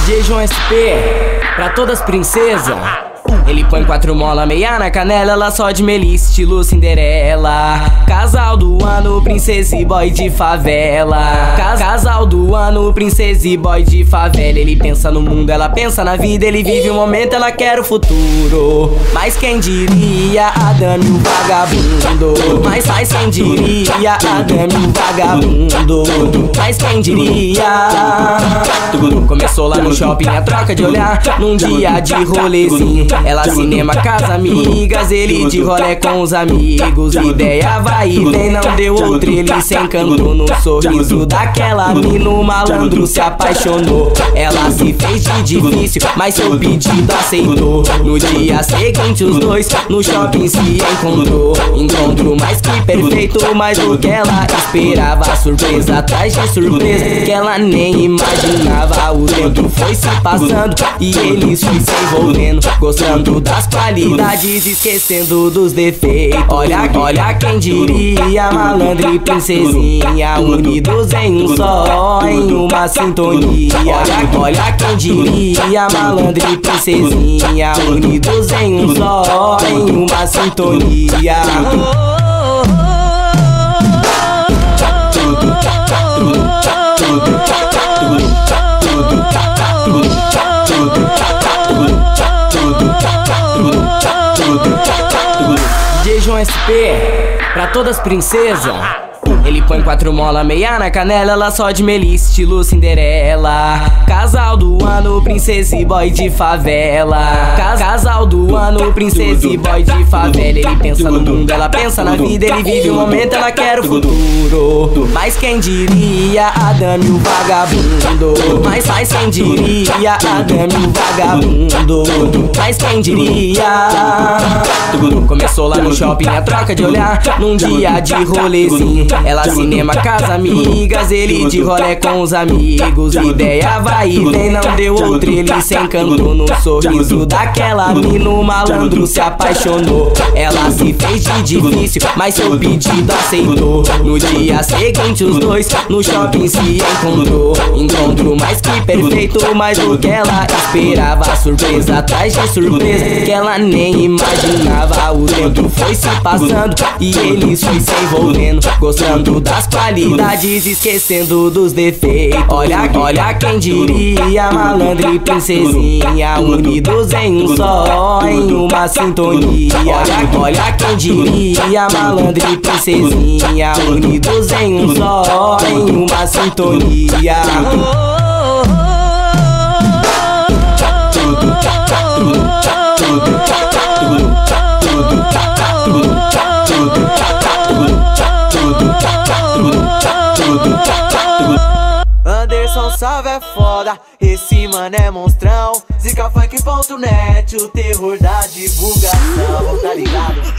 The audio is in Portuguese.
DJ João SP, pra todas as princesas. Ele põe 4 mola, meia na canela, ela só de Melissa, estilo Cinderela. Casal do ano, princesa e boy de favela. Casal do ano, princesa e boy de favela. Ele pensa no mundo, ela pensa na vida. Ele vive o momento, ela quer o futuro. Mas quem diria, a Dami o vagabundo. Mas quem diria, a Dami o vagabundo. Mas quem diria. Começou lá no shopping, a troca de olhar, num dia de rolezinho. Ela cinema, casa, amigas, ele de rolê com os amigos. Ideia vai e vem, não deu outro, ele se encantou no sorriso daquela mina. O malandro se apaixonou, ela se fez de difícil, mas seu pedido aceitou. No dia seguinte os dois no shopping se encontrou. Encontro mais que perfeito, mais do que ela esperava. Surpresa atrás de surpresa que ela nem imaginava. O tempo foi se passando e eles foi se envolvendo, gostando das qualidades, esquecendo dos defeitos. Olha quem diria, malandro e princesinha, unidos em um só, em uma sintonia. Olha quem diria, malandro e princesinha, unidos em um só, em uma sintonia. DJ João SP, pra todas as princesas. Ele põe 4 mola, meia na canela, ela só de Melissa, estilo Cinderela. Casal do ano, princesa e boy de favela. Casal do ano, princesa e boy de favela. Ele pensa no mundo, ela pensa na vida. Ele vive o momento, ela quer o futuro. Mas quem diria, a Dami o vagabundo. Mas quem diria, a Dami o vagabundo. Mas quem diria. Começou lá no shopping, a troca de olhar, num dia de rolezinho. Ela cinema, casa, amigas, ele de rolê com os amigos. Ideia vai e vem, não deu outro, ele se encantou no sorriso daquela mina. O malandro se apaixonou, ela se fez de difícil, mas seu pedido aceitou. No dia seguinte os dois no shopping se encontrou. Encontro mais que perfeito, mais do que ela esperava. Surpresa atrás de surpresa que ela nem imaginava. O tempo foi se passando e eles foi se envolvendo, gostando das qualidades, esquecendo dos defeitos. Olha quem diria, malandro e princesinha, unidos em um só, em uma sintonia. Olha quem diria, malandro e princesinha, unidos em um só, em uma sintonia. Anderson Salve é foda, esse mano é monstrão. Zicafunk.net, o terror da divulgação, tá ligado?